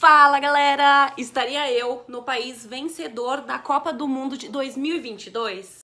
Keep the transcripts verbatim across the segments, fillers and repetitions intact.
Fala, galera! Estaria eu no país vencedor da Copa do Mundo de dois mil e vinte e dois?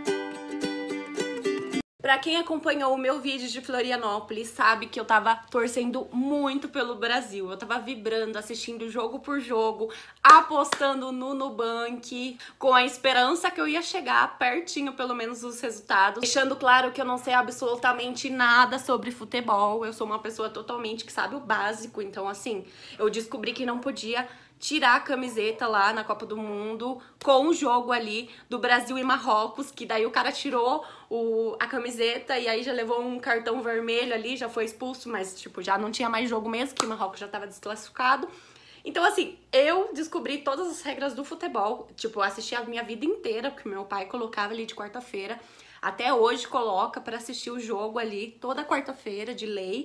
Pra quem acompanhou o meu vídeo de Florianópolis, sabe que eu tava torcendo muito pelo Brasil. Eu tava vibrando, assistindo jogo por jogo, apostando no Nubank, com a esperança que eu ia chegar pertinho, pelo menos, dos resultados. Deixando claro que eu não sei absolutamente nada sobre futebol. Eu sou uma pessoa totalmente que sabe o básico. Então, assim, eu descobri que não podia tirar a camiseta lá na Copa do Mundo com o jogo ali do Brasil e Marrocos, que daí o cara tirou o, a camiseta e aí já levou um cartão vermelho ali, já foi expulso, mas tipo, já não tinha mais jogo mesmo, que o Marrocos já tava desclassificado. Então, assim, eu descobri todas as regras do futebol, tipo, eu assisti a minha vida inteira, porque meu pai colocava ali de quarta-feira, até hoje coloca pra assistir o jogo ali toda quarta-feira, de lei,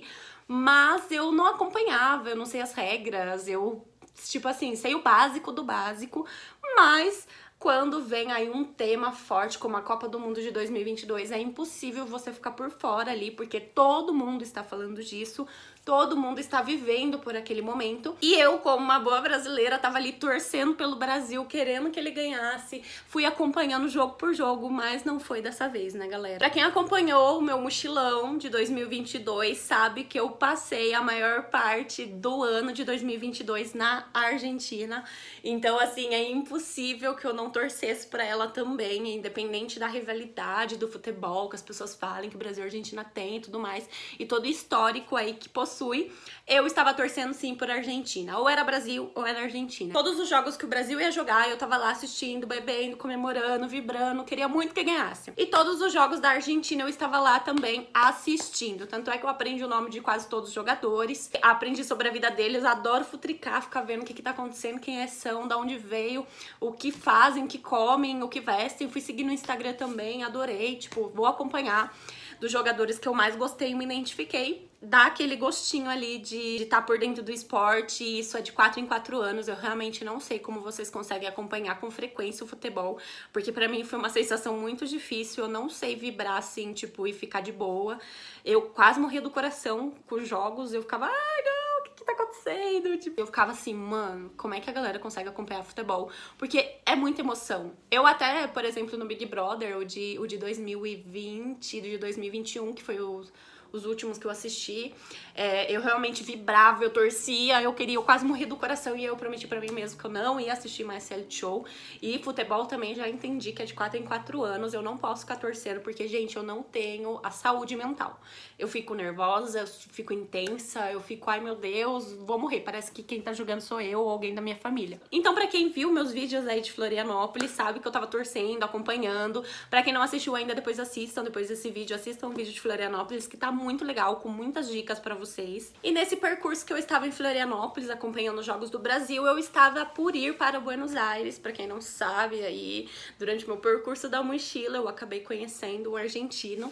mas eu não acompanhava, eu não sei as regras, eu... Tipo assim, sei o básico do básico, mas quando vem aí um tema forte como a Copa do Mundo de dois mil e vinte e dois, é impossível você ficar por fora ali, porque todo mundo está falando disso, todo mundo está vivendo por aquele momento. E eu, como uma boa brasileira, tava ali torcendo pelo Brasil, querendo que ele ganhasse. Fui acompanhando jogo por jogo, mas não foi dessa vez, né, galera? Pra quem acompanhou o meu mochilão de dois mil e vinte e dois, sabe que eu passei a maior parte do ano de dois mil e vinte e dois na Argentina. Então, assim, é impossível que eu não torcesse pra ela também, independente da rivalidade do futebol, que as pessoas falem que o Brasil e a Argentina tem e tudo mais, e todo o histórico aí que possui, eu estava torcendo sim por Argentina. Ou era Brasil ou era Argentina. Todos os jogos que o Brasil ia jogar, eu tava lá assistindo, bebendo, comemorando, vibrando, queria muito que ganhasse. E todos os jogos da Argentina eu estava lá também assistindo. Tanto é que eu aprendi o nome de quase todos os jogadores, aprendi sobre a vida deles, adoro futricar, ficar vendo o que que tá acontecendo, quem é são, da onde veio, o que fazem, o que comem, o que vestem. Fui seguir no Instagram também, adorei, tipo, vou acompanhar dos jogadores que eu mais gostei e me identifiquei. Dá aquele gostinho ali de estar por dentro do esporte. Isso é de quatro em quatro anos. Eu realmente não sei como vocês conseguem acompanhar com frequência o futebol, porque pra mim foi uma sensação muito difícil. Eu não sei vibrar assim, tipo, e ficar de boa. Eu quase morria do coração com os jogos. Eu ficava, ai não, o que que tá acontecendo? Tipo, eu ficava assim, mano, como é que a galera consegue acompanhar futebol? Porque é muita emoção. Eu até, por exemplo, no Big Brother, o de, o de dois mil e vinte, de dois mil e vinte e um, que foi o... os últimos que eu assisti, é, eu realmente vibrava, eu torcia, eu queria, eu quase morri do coração e eu prometi pra mim mesmo que eu não ia assistir mais reality show. E futebol também já entendi que é de quatro em quatro anos, eu não posso ficar torcendo, porque, gente, eu não tenho a saúde mental. Eu fico nervosa, eu fico intensa, eu fico, ai meu Deus, vou morrer, parece que quem tá jogando sou eu ou alguém da minha família. Então, pra quem viu meus vídeos aí de Florianópolis, sabe que eu tava torcendo, acompanhando. Pra quem não assistiu ainda, depois assistam, depois desse vídeo, assistam um vídeo de Florianópolis, que tá muito muito legal, com muitas dicas pra vocês. E nesse percurso que eu estava em Florianópolis, acompanhando os Jogos do Brasil, eu estava por ir para Buenos Aires. Pra quem não sabe, aí, durante meu percurso da mochila, eu acabei conhecendo um argentino.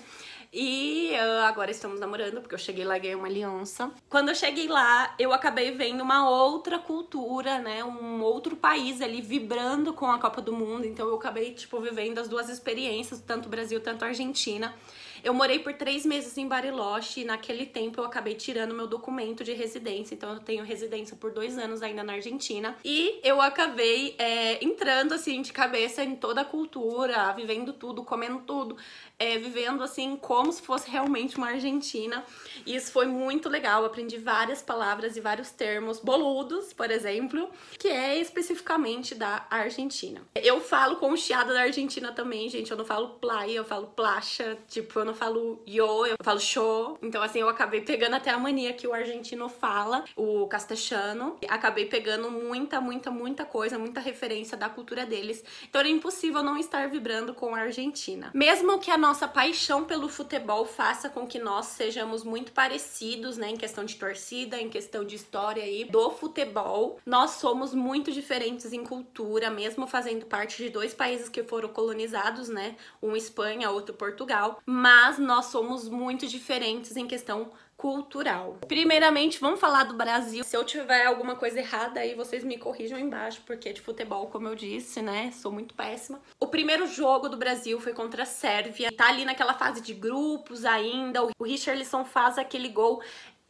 E uh, agora estamos namorando, porque eu cheguei lá e ganhei uma aliança. Quando eu cheguei lá, eu acabei vendo uma outra cultura, né? Um outro país ali vibrando com a Copa do Mundo. Então eu acabei, tipo, vivendo as duas experiências, tanto Brasil, tanto Argentina. Eu morei por três meses em Bariloche e naquele tempo eu acabei tirando meu documento de residência. Então eu tenho residência por dois anos ainda na Argentina. E eu acabei é, entrando, assim, de cabeça em toda a cultura, vivendo tudo, comendo tudo. É, vivendo, assim, como se fosse realmente uma argentina. E isso foi muito legal. Eu aprendi várias palavras e vários termos boludos, por exemplo, que é especificamente da Argentina. Eu falo com o chiado da Argentina também, gente. Eu não falo playa, eu falo placha. Tipo, eu não falo yo, eu falo show. Então, assim, eu acabei pegando até a mania que o argentino fala, o castelhano. Acabei pegando muita, muita, muita coisa, muita referência da cultura deles. Então, era impossível não estar vibrando com a Argentina. Mesmo que a nossa paixão pelo futebol faça com que nós sejamos muito parecidos, né, em questão de torcida, em questão de história aí do futebol, nós somos muito diferentes em cultura, mesmo fazendo parte de dois países que foram colonizados, né, um Espanha, outro Portugal, mas nós somos muito diferentes em questão cultural. Primeiramente, vamos falar do Brasil. Se eu tiver alguma coisa errada aí, vocês me corrijam embaixo, porque de futebol, como eu disse, né, sou muito péssima. O primeiro jogo do Brasil foi contra a Sérvia. Tá ali naquela fase de grupos ainda. O Richarlison faz aquele gol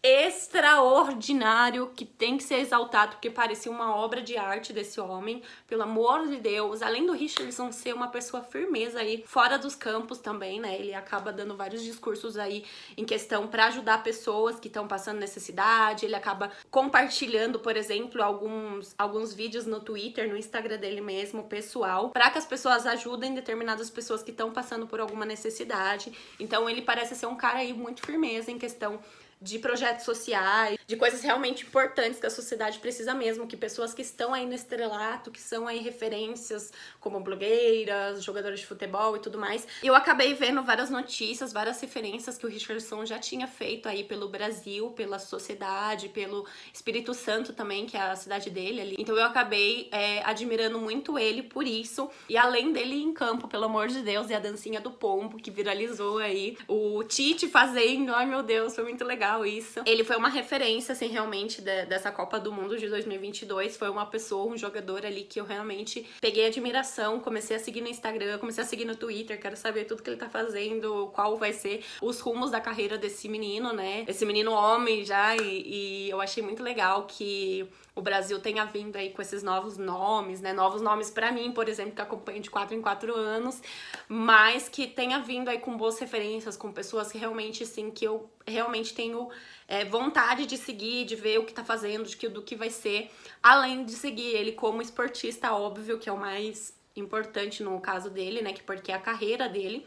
extraordinário, que tem que ser exaltado, porque parecia uma obra de arte desse homem, pelo amor de Deus. Além do Richarlison ser uma pessoa firmeza aí, fora dos campos também, né, ele acaba dando vários discursos aí em questão para ajudar pessoas que estão passando necessidade, ele acaba compartilhando, por exemplo, alguns, alguns vídeos no Twitter, no Instagram dele mesmo, pessoal, para que as pessoas ajudem determinadas pessoas que estão passando por alguma necessidade. Então ele parece ser um cara aí muito firmeza em questão de projetos sociais, de coisas realmente importantes que a sociedade precisa mesmo, que pessoas que estão aí no estrelato, que são aí referências como blogueiras, jogadores de futebol e tudo mais. Eu acabei vendo várias notícias, várias referências que o Richarlison já tinha feito aí pelo Brasil, pela sociedade, pelo Espírito Santo também, que é a cidade dele ali. Então eu acabei é, admirando muito ele por isso. E além dele em campo, pelo amor de Deus, e a dancinha do pombo, que viralizou aí, o Tite fazendo, ai meu Deus, foi muito legal isso. Ele foi uma referência, assim, realmente de, dessa Copa do Mundo de dois mil e vinte e dois. Foi uma pessoa, um jogador ali que eu realmente peguei admiração, comecei a seguir no Instagram, comecei a seguir no Twitter, quero saber tudo que ele tá fazendo, qual vai ser os rumos da carreira desse menino, né? Esse menino homem já, e, e eu achei muito legal que o Brasil tenha vindo aí com esses novos nomes, né? Novos nomes pra mim, por exemplo, que acompanho de quatro em quatro anos, mas que tenha vindo aí com boas referências, com pessoas que realmente, assim, que eu realmente tenho é, vontade de seguir, de ver o que tá fazendo, de que, do que vai ser, além de seguir ele como esportista, óbvio, que é o mais importante no caso dele, né? Porque é a carreira dele.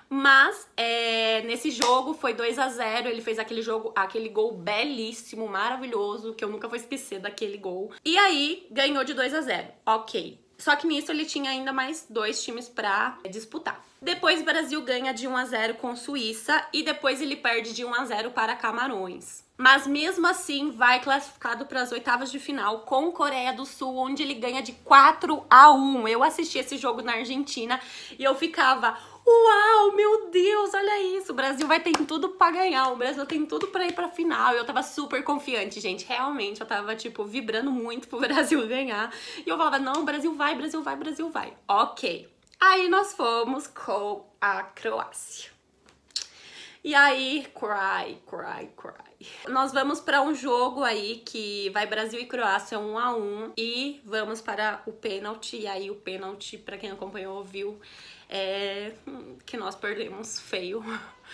Mas é, nesse jogo foi dois a zero, ele fez aquele jogo, aquele gol belíssimo, maravilhoso, que eu nunca vou esquecer daquele gol. E aí ganhou de dois a zero, ok. Só que nisso ele tinha ainda mais dois times pra disputar. Depois o Brasil ganha de um a zero com Suíça e depois ele perde de um a zero para Camarões. Mas mesmo assim vai classificado para as oitavas de final com Coreia do Sul, onde ele ganha de quatro a um. Eu assisti esse jogo na Argentina e eu ficava, uau, meu Deus, olha isso, o Brasil vai ter tudo pra ganhar, o Brasil tem tudo pra ir pra final. Eu tava super confiante, gente, realmente, eu tava, tipo, vibrando muito pro Brasil ganhar. E eu falava, não, Brasil vai, Brasil vai, Brasil vai. Ok. Aí nós fomos com a Croácia. E aí, cry, cry, cry. Nós vamos para um jogo aí que vai Brasil e Croácia um a um e vamos para o pênalti. E aí o pênalti, para quem acompanhou, viu, é que nós perdemos feio.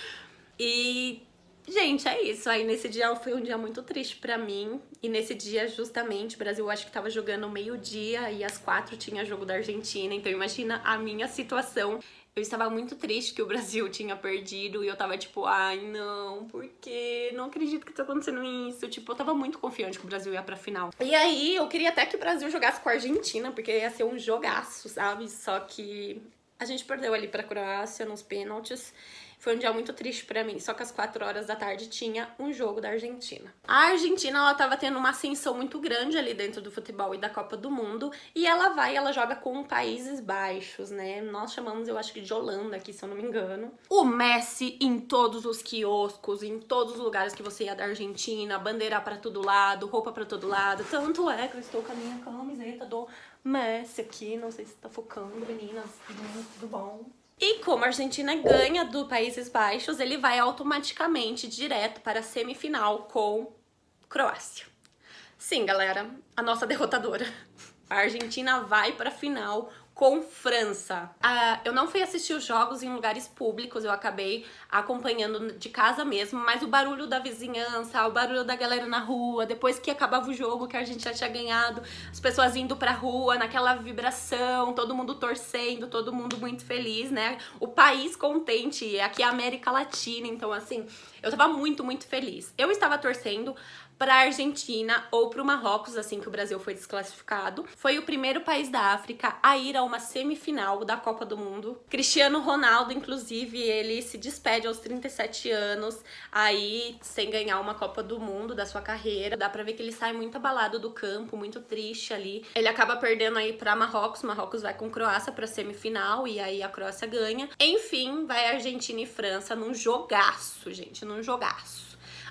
E, gente, é isso. Aí nesse dia foi um dia muito triste pra mim. E nesse dia, justamente, o Brasil acho que tava jogando meio-dia e às quatro tinha jogo da Argentina. Então imagina a minha situação. Eu estava muito triste que o Brasil tinha perdido e eu tava tipo, ai não, por quê? Não acredito que tá acontecendo isso. Tipo, eu tava muito confiante que o Brasil ia pra final. E aí, eu queria até que o Brasil jogasse com a Argentina, porque ia ser um jogaço, sabe? Só que a gente perdeu ali pra Croácia nos pênaltis. Foi um dia muito triste pra mim, só que às quatro horas da tarde tinha um jogo da Argentina. A Argentina, ela tava tendo uma ascensão muito grande ali dentro do futebol e da Copa do Mundo, e ela vai, ela joga com Países Baixos, né? Nós chamamos, eu acho que de Holanda aqui, se eu não me engano. O Messi em todos os quioscos, em todos os lugares que você ia da Argentina, bandeira pra todo lado, roupa pra todo lado. Tanto é que eu estou com a minha camiseta do Messi aqui, não sei se tá focando, meninas, tudo bom? E como a Argentina ganha do Países Baixos, ele vai automaticamente direto para a semifinal com Croácia. Sim, galera, a nossa derrotadora. A Argentina vai para a final com França. Ah, eu não fui assistir os jogos em lugares públicos, eu acabei acompanhando de casa mesmo, mas o barulho da vizinhança, o barulho da galera na rua, depois que acabava o jogo, que a gente já tinha ganhado, as pessoas indo pra rua, naquela vibração, todo mundo torcendo, todo mundo muito feliz, né? O país contente, aqui é a América Latina, então assim, eu tava muito, muito feliz. Eu estava torcendo para a Argentina ou para o Marrocos, assim que o Brasil foi desclassificado. Foi o primeiro país da África a ir a uma semifinal da Copa do Mundo. Cristiano Ronaldo, inclusive, ele se despede aos trinta e sete anos, aí sem ganhar uma Copa do Mundo da sua carreira. Dá pra ver que ele sai muito abalado do campo, muito triste ali. Ele acaba perdendo aí para Marrocos, Marrocos vai com Croácia pra semifinal e aí a Croácia ganha. Enfim, vai Argentina e França num jogaço, gente, num jogaço.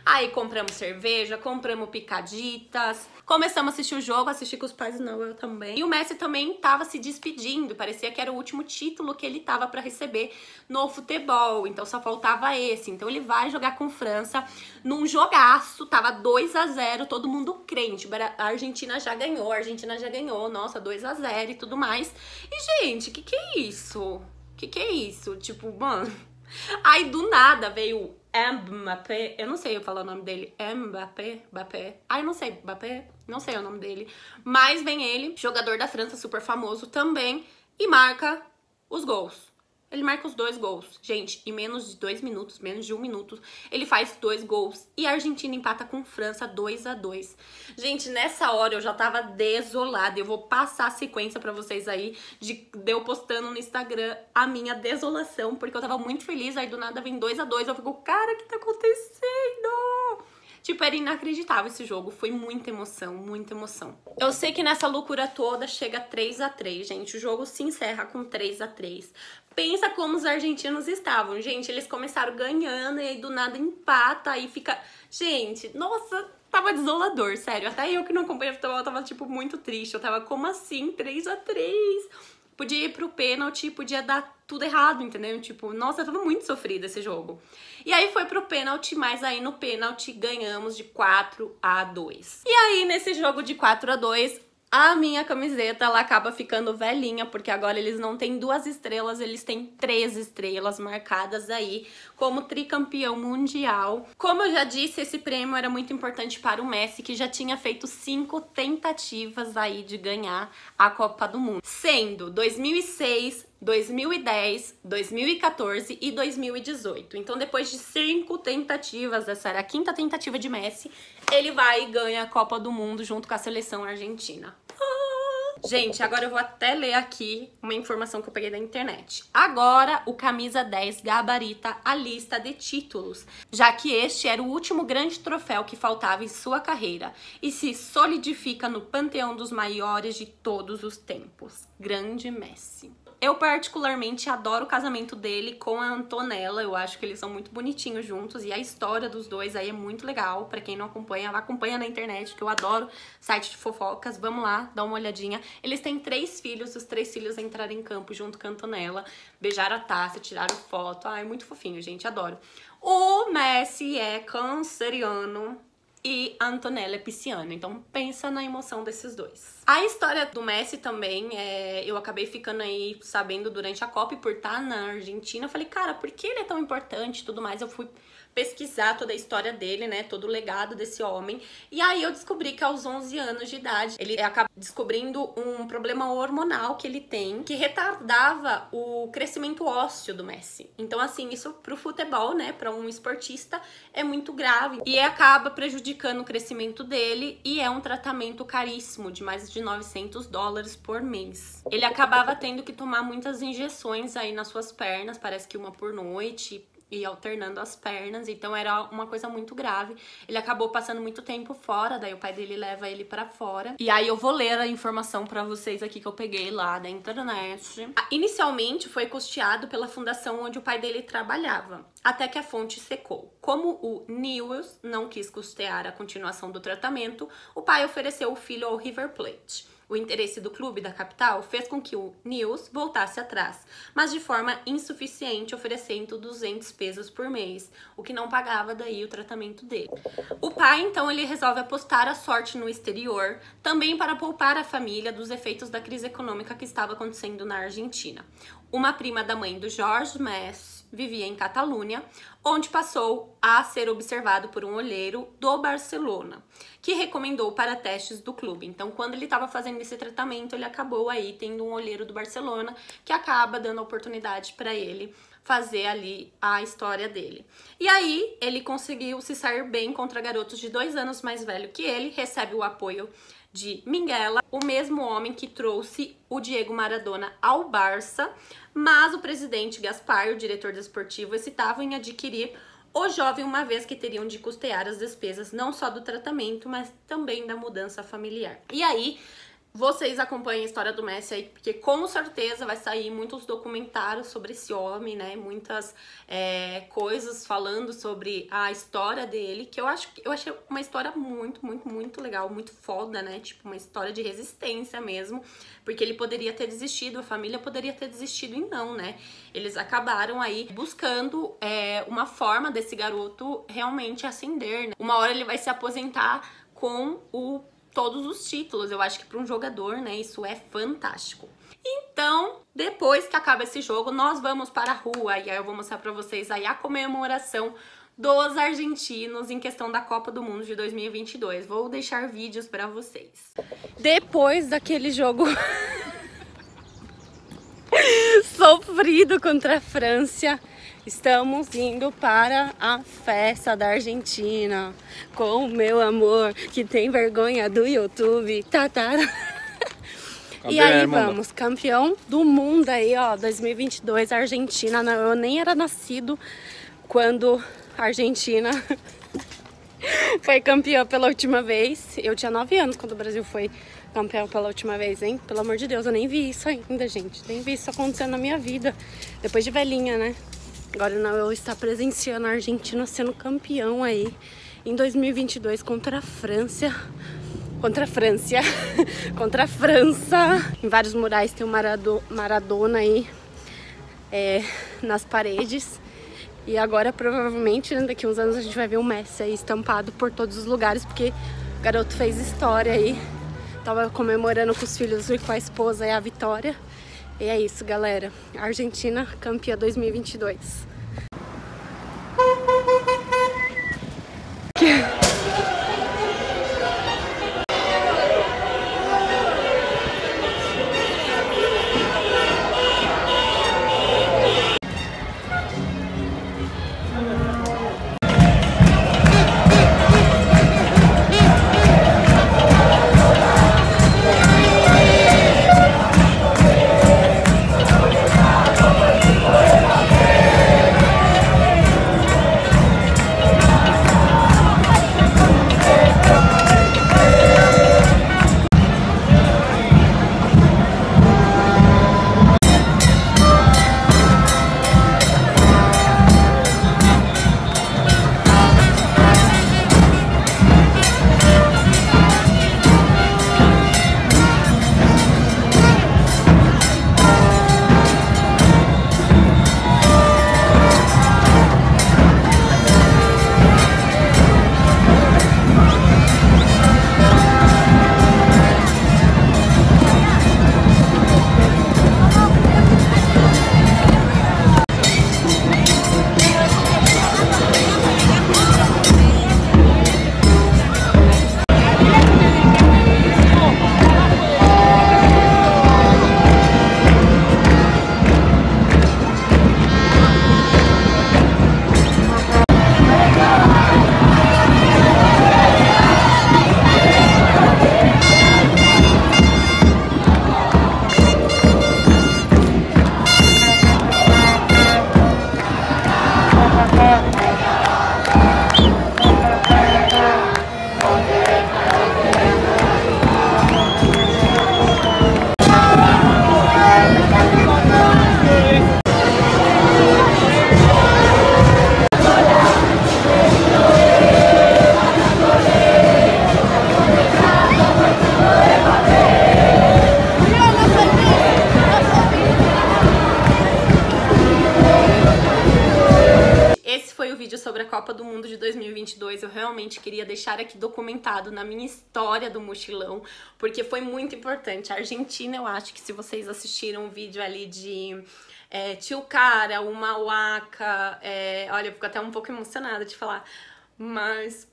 Aí compramos cerveja, compramos picaditas, começamos a assistir o jogo, assistir com os pais, não, eu também. E o Messi também tava se despedindo, parecia que era o último título que ele tava pra receber no futebol, então só faltava esse. Então ele vai jogar com França num jogaço, tava dois a zero, todo mundo crente, a Argentina já ganhou, a Argentina já ganhou, nossa, dois a zero e tudo mais. E, gente, que que é isso? Que que é isso? Tipo, mano... Aí, do nada, veio Mbappé, eu não sei eu falar o nome dele, Mbappé, Mbappé, ai, não sei, Mbappé, não sei o nome dele, mas vem ele, jogador da França, super famoso também, e marca os gols. Ele marca os dois gols. Gente, em menos de dois minutos, menos de um minuto, ele faz dois gols. E a Argentina empata com França dois a dois. Gente, nessa hora eu já tava desolada. Eu vou passar a sequência pra vocês aí de, de eu postando no Instagram a minha desolação, porque eu tava muito feliz. Aí do nada vem dois a dois. Eu fico, cara, o que tá acontecendo? Tipo, era inacreditável esse jogo, foi muita emoção, muita emoção. Eu sei que nessa loucura toda chega três a três, gente, o jogo se encerra com três a três. Pensa como os argentinos estavam, gente, eles começaram ganhando e aí do nada empata, aí fica... Gente, nossa, tava desolador, sério, até eu que não acompanho futebol, eu tava, tipo, muito triste, eu tava, como assim, três a três? Podia ir pro pênalti, podia dar tudo errado, entendeu? Tipo, nossa, tava muito sofrido esse jogo. E aí foi pro pênalti, mas aí no pênalti ganhamos de quatro a dois. E aí nesse jogo de quatro a dois, a minha camiseta, ela acaba ficando velhinha, porque agora eles não têm duas estrelas, eles têm três estrelas marcadas aí como tricampeão mundial. Como eu já disse, esse prêmio era muito importante para o Messi, que já tinha feito cinco tentativas aí de ganhar a Copa do Mundo, sendo dois mil e seis, dois mil e dez, dois mil e quatorze e dois mil e dezoito. Então, depois de cinco tentativas, essa era a quinta tentativa de Messi, ele vai e ganha a Copa do Mundo junto com a seleção argentina. Gente, agora eu vou até ler aqui uma informação que eu peguei da internet. Agora, o camisa dez gabarita a lista de títulos, já que este era o último grande troféu que faltava em sua carreira e se solidifica no panteão dos maiores de todos os tempos. Grande Messi. Eu particularmente adoro o casamento dele com a Antonella, eu acho que eles são muito bonitinhos juntos e a história dos dois aí é muito legal, pra quem não acompanha, acompanha na internet, que eu adoro site de fofocas, vamos lá, dá uma olhadinha. Eles têm três filhos, os três filhos entraram em campo junto com a Antonella, beijaram a taça, tiraram foto, ai, muito fofinho, gente, adoro. O Messi é canceriano e a Antonella é pisciana, então pensa na emoção desses dois. A história do Messi também, é, eu acabei ficando aí sabendo durante a Copa e por estar na Argentina, eu falei, cara, por que ele é tão importante e tudo mais? Eu fui pesquisar toda a história dele, né, todo o legado desse homem, e aí eu descobri que aos onze anos de idade, ele acaba descobrindo um problema hormonal que ele tem, que retardava o crescimento ósseo do Messi. Então, assim, isso pro futebol, né, pra um esportista, é muito grave, e acaba prejudicando o crescimento dele, e é um tratamento caríssimo, de mais de novecentos dólares por mês. Ele acabava tendo que tomar muitas injeções aí nas suas pernas, parece que uma por noite, e alternando as pernas, então era uma coisa muito grave. Ele acabou passando muito tempo fora, daí o pai dele leva ele pra fora. E aí eu vou ler a informação pra vocês aqui que eu peguei lá da internet. Inicialmente foi custeado pela fundação onde o pai dele trabalhava, até que a fonte secou. Como o Newell's não quis custear a continuação do tratamento, o pai ofereceu o filho ao River Plate. O interesse do clube da capital fez com que o Newell's voltasse atrás, mas de forma insuficiente, oferecendo duzentos pesos por mês, o que não pagava daí o tratamento dele. O pai, então, ele resolve apostar a sorte no exterior, também para poupar a família dos efeitos da crise econômica que estava acontecendo na Argentina. Uma prima da mãe do Jorge Messi vivia em Catalunha, onde passou a ser observado por um olheiro do Barcelona, que recomendou para testes do clube. Então, quando ele estava fazendo esse tratamento, ele acabou aí tendo um olheiro do Barcelona, que acaba dando a oportunidade para ele fazer ali a história dele. E aí, ele conseguiu se sair bem contra garotos de dois anos mais velho que ele, recebe o apoio de Minguella, o mesmo homem que trouxe o Diego Maradona ao Barça, mas o presidente Gaspar, o diretor desportivo, hesitava em adquirir o jovem, uma vez que teriam de custear as despesas não só do tratamento, mas também da mudança familiar. E aí, vocês acompanhem a história do Messi aí, porque com certeza vai sair muitos documentários sobre esse homem, né? Muitas é, coisas falando sobre a história dele, que eu acho que eu achei uma história muito, muito, muito legal, muito foda, né? Tipo, uma história de resistência mesmo, porque ele poderia ter desistido, a família poderia ter desistido e não, né? Eles acabaram aí buscando é, uma forma desse garoto realmente ascender, né? Uma hora ele vai se aposentar com o todos os títulos. Eu acho que para um jogador, né, isso é fantástico. Então, depois que acaba esse jogo, nós vamos para a rua e aí eu vou mostrar para vocês aí a comemoração dos argentinos em questão da Copa do Mundo de dois mil e vinte e dois. Vou deixar vídeos para vocês. Depois daquele jogo sofrido contra a França, estamos indo para a festa da Argentina com o meu amor que tem vergonha do YouTube. Tatara. E aí vamos, campeão do mundo aí, ó, dois mil e vinte e dois, Argentina. Eu nem era nascido quando a Argentina foi campeã pela última vez. Eu tinha nove anos quando o Brasil foi campeão pela última vez, hein? Pelo amor de Deus, eu nem vi isso ainda, gente. Nem vi isso acontecendo na minha vida. Depois de velhinha, né? Agora não, eu estar presenciando a Argentina sendo campeão aí em dois mil e vinte e dois contra a França. Contra a França. Contra a França. Em vários murais tem o Marado, Maradona aí é, nas paredes. E agora, provavelmente, né, daqui uns anos a gente vai ver o Messi aí estampado por todos os lugares, porque o garoto fez história aí. Tava comemorando com os filhos e com a esposa aí a vitória. E é isso, galera. Argentina campeã dois mil e vinte e dois. Sobre a Copa do Mundo de dois mil e vinte e dois, eu realmente queria deixar aqui documentado na minha história do mochilão, porque foi muito importante. A Argentina, eu acho que se vocês assistiram um vídeo ali de é, Tio Cara, o Mauaca, é, olha, eu fico até um pouco emocionada de falar, mas...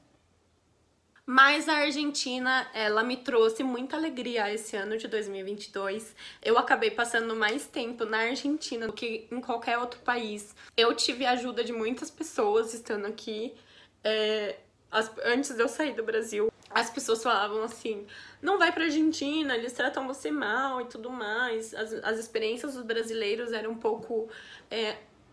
Mas a Argentina, ela me trouxe muita alegria esse ano de dois mil e vinte e dois. Eu acabei passando mais tempo na Argentina do que em qualquer outro país. Eu tive a ajuda de muitas pessoas estando aqui. É, as, antes de eu sair do Brasil, as pessoas falavam assim, não vai pra Argentina, eles tratam você mal e tudo mais. As, as experiências dos brasileiros eram um pouco... É,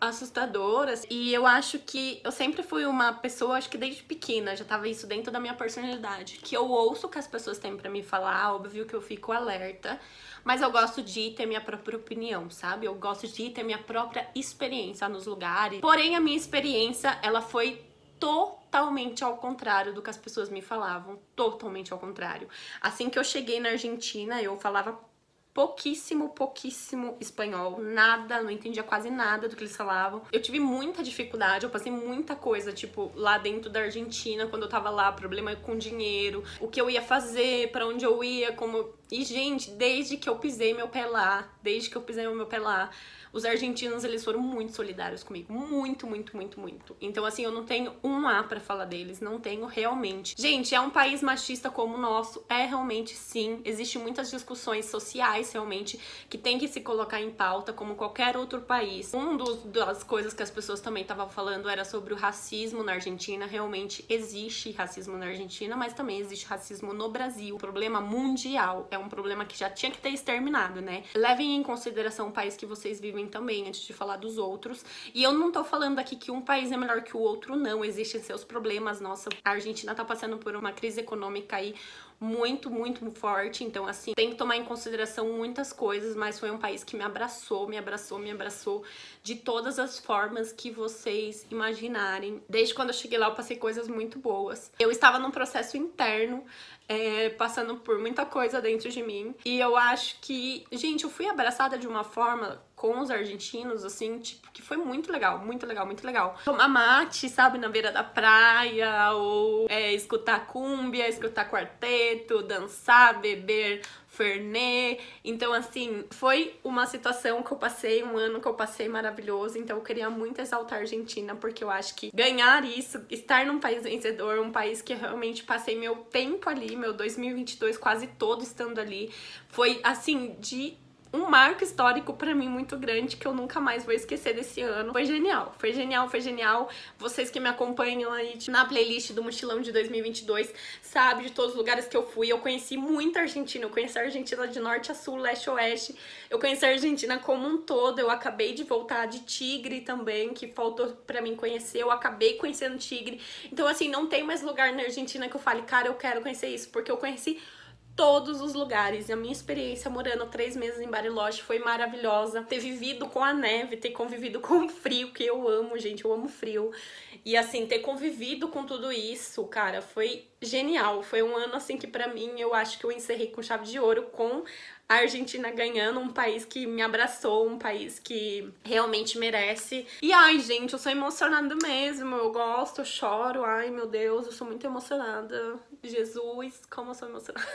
assustadoras. E eu acho que eu sempre fui uma pessoa, acho que desde pequena, já tava isso dentro da minha personalidade, que eu ouço o que as pessoas têm pra me falar, óbvio que eu fico alerta, mas eu gosto de ter minha própria opinião, sabe? Eu gosto de ter minha própria experiência nos lugares. Porém, a minha experiência, ela foi totalmente ao contrário do que as pessoas me falavam, totalmente ao contrário. Assim que eu cheguei na Argentina, eu falava pouquíssimo, pouquíssimo espanhol, nada, não entendia quase nada do que eles falavam. Eu tive muita dificuldade, eu passei muita coisa, tipo, lá dentro da Argentina, quando eu tava lá, problema com dinheiro, o que eu ia fazer, pra onde eu ia, como... E, gente, desde que eu pisei meu pé lá, desde que eu pisei meu pé lá, os argentinos, eles foram muito solidários comigo, muito, muito, muito, muito. Então, assim, eu não tenho um A pra falar deles, não tenho realmente. Gente, é um país machista como o nosso, é realmente sim. Existem muitas discussões sociais, realmente, que tem que se colocar em pauta, como qualquer outro país. Um dos, das coisas que as pessoas também estavam falando era sobre o racismo na Argentina. Realmente existe racismo na Argentina, mas também existe racismo no Brasil. O problema mundial, é um problema que já tinha que ter exterminado, né? Levem em consideração o país que vocês vivem também, antes de falar dos outros. E eu não tô falando aqui que um país é melhor que o outro, não. Existem seus problemas. Nossa, a Argentina tá passando por uma crise econômica aí muito, muito forte. Então, assim, tem que tomar em consideração muitas coisas, mas foi um país que me abraçou, me abraçou, me abraçou de todas as formas que vocês imaginarem. Desde quando eu cheguei lá, eu passei coisas muito boas. Eu estava num processo interno, É, passando por muita coisa dentro de mim. E eu acho que, gente, eu fui abraçada de uma forma com os argentinos, assim, tipo, que foi muito legal, muito legal, muito legal. Tomar mate, sabe, na beira da praia, ou é, escutar cúmbia, escutar quarteto, dançar, beber Fernet. Então, assim, foi uma situação que eu passei, um ano que eu passei maravilhoso. Então, eu queria muito exaltar a Argentina, porque eu acho que ganhar isso, estar num país vencedor, um país que realmente passei meu tempo ali, meu dois mil e vinte e dois quase todo estando ali, foi, assim, de um marco histórico pra mim muito grande, que eu nunca mais vou esquecer desse ano. Foi genial, foi genial, foi genial. Vocês que me acompanham aí na playlist do Mochilão de dois mil e vinte e dois, sabe de todos os lugares que eu fui. Eu conheci muita Argentina, eu conheci a Argentina de norte a sul, leste a oeste. Eu conheci a Argentina como um todo. Eu acabei de voltar de Tigre também, que faltou pra mim conhecer. Eu acabei conhecendo Tigre. Então, assim, não tem mais lugar na Argentina que eu fale, cara, eu quero conhecer isso, porque eu conheci todos os lugares. E a minha experiência morando três meses em Bariloche foi maravilhosa. Ter vivido com a neve, ter convivido com o frio, que eu amo, gente, eu amo frio. E assim, ter convivido com tudo isso, cara, foi genial. Foi um ano assim que pra mim, eu acho que eu encerrei com chave de ouro, com a Argentina ganhando, um país que me abraçou, um país que realmente merece. E ai, gente, eu sou emocionada mesmo, eu gosto, eu choro, ai meu Deus, eu sou muito emocionada. Jesus, como eu sou emocionada.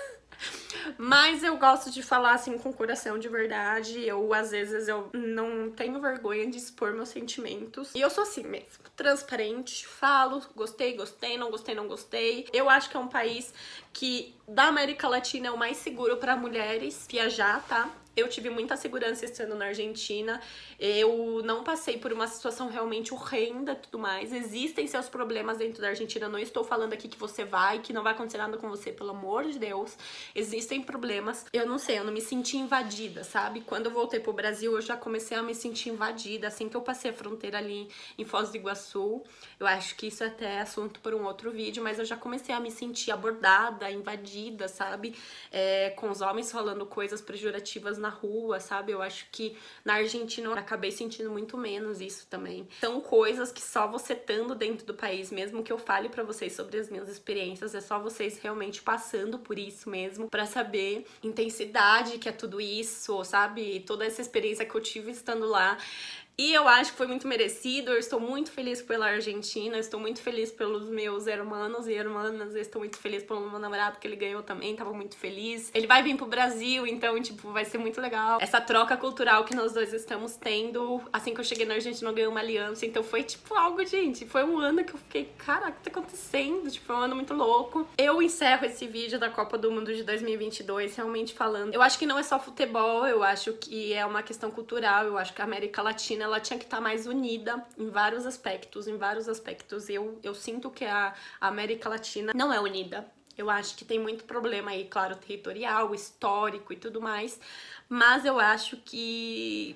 Mas eu gosto de falar assim com o coração de verdade. Eu, às vezes, eu não tenho vergonha de expor meus sentimentos. E eu sou assim mesmo, transparente, falo, gostei, gostei, não gostei, não gostei. Eu acho que é um país que, da América Latina, é o mais seguro para mulheres viajar, tá? Eu tive muita segurança estando na Argentina. Eu não passei por uma situação realmente horrenda e tudo mais. Existem seus problemas dentro da Argentina. Não estou falando aqui que você vai, que não vai acontecer nada com você, pelo amor de Deus. Existem problemas. Eu não sei, eu não me senti invadida, sabe? Quando eu voltei pro Brasil, eu já comecei a me sentir invadida. Assim que eu passei a fronteira ali em Foz do Iguaçu. Eu acho que isso é até assunto para um outro vídeo, mas eu já comecei a me sentir abordada, invadida, sabe? É, com os homens falando coisas pejorativas na rua, sabe? Eu acho que na Argentina eu acabei sentindo muito menos isso também. São coisas que só você estando dentro do país, mesmo que eu fale pra vocês sobre as minhas experiências, é só vocês realmente passando por isso mesmo, pra saber intensidade que é tudo isso, sabe? Toda essa experiência que eu tive estando lá. E eu acho que foi muito merecido. Eu estou muito feliz pela Argentina, estou muito feliz pelos meus hermanos e irmãs, estou muito feliz pelo meu namorado que ele ganhou também, tava muito feliz. Ele vai vir pro Brasil, então, tipo, vai ser muito legal. Essa troca cultural que nós dois estamos tendo. Assim que eu cheguei na Argentina, eu ganhei uma aliança, então foi, tipo, algo, gente, foi um ano que eu fiquei, caraca, o que tá acontecendo? Tipo, foi um ano muito louco. Eu encerro esse vídeo da Copa do Mundo de dois mil e vinte e dois realmente falando. Eu acho que não é só futebol, eu acho que é uma questão cultural, eu acho que a América Latina, ela tinha que estar mais unida em vários aspectos, em vários aspectos. Eu, eu sinto que a, a América Latina não é unida. Eu acho que tem muito problema aí, claro, territorial, histórico e tudo mais, mas eu acho que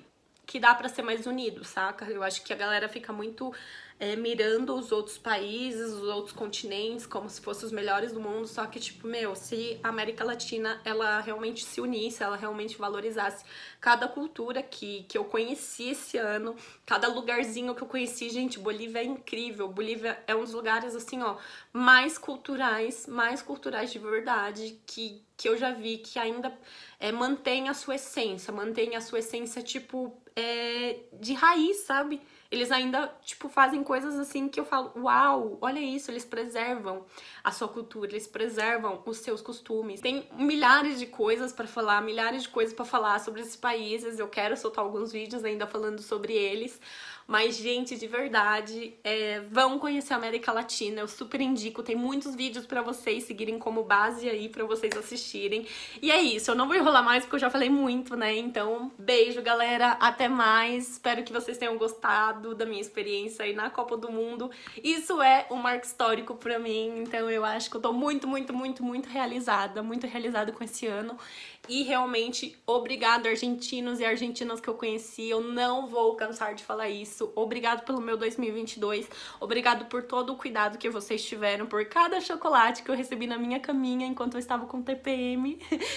que dá pra ser mais unido, saca? Eu acho que a galera fica muito é, mirando os outros países, os outros continentes, como se fossem os melhores do mundo, só que, tipo, meu, se a América Latina, ela realmente se unisse, ela realmente valorizasse cada cultura que, que eu conheci esse ano, cada lugarzinho que eu conheci, gente, Bolívia é incrível, Bolívia é um dos lugares, assim, ó, mais culturais, mais culturais de verdade, que, que eu já vi, que ainda é, mantém a sua essência, mantém a sua essência, tipo, é, de raiz, sabe? Eles ainda, tipo, fazem coisas assim que eu falo, uau, olha isso, eles preservam a sua cultura, eles preservam os seus costumes. Tem milhares de coisas pra falar, milhares de coisas pra falar sobre esses países. Eu quero soltar alguns vídeos ainda falando sobre eles. Mas, gente, de verdade, é, vão conhecer a América Latina, eu super indico, tem muitos vídeos pra vocês seguirem como base aí, pra vocês assistirem. E é isso, eu não vou enrolar mais porque eu já falei muito, né? Então, beijo, galera, até mais. Espero que vocês tenham gostado da minha experiência aí na Copa do Mundo. Isso é um marco histórico pra mim, então eu acho que eu tô muito, muito, muito, muito realizada, muito realizada com esse ano. E realmente, obrigado, argentinos e argentinas que eu conheci, eu não vou cansar de falar isso. Obrigado pelo meu dois mil e vinte e dois, obrigado por todo o cuidado que vocês tiveram, por cada chocolate que eu recebi na minha caminha enquanto eu estava com T P M,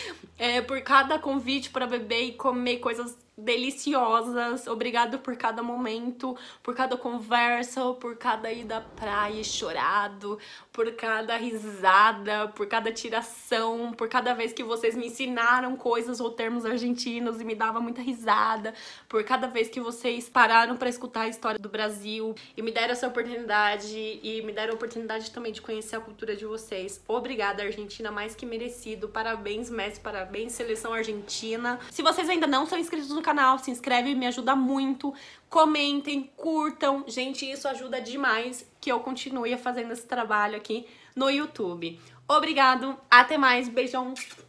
é, por cada convite para beber e comer coisas deliciosas, obrigado por cada momento, por cada conversa, por cada ida à praia chorado, por cada risada, por cada tiração, por cada vez que vocês me ensinaram coisas ou termos argentinos e me dava muita risada, por cada vez que vocês pararam para escutar a história do Brasil e me deram essa oportunidade e me deram a oportunidade também de conhecer a cultura de vocês. Obrigada, Argentina, mais que merecido. Parabéns, Messi, parabéns, seleção argentina. Se vocês ainda não são inscritos no canal, se inscreve, me ajuda muito. Comentem, curtam. Gente, isso ajuda demais que eu continue fazendo esse trabalho aqui no YouTube. Obrigado, até mais, beijão.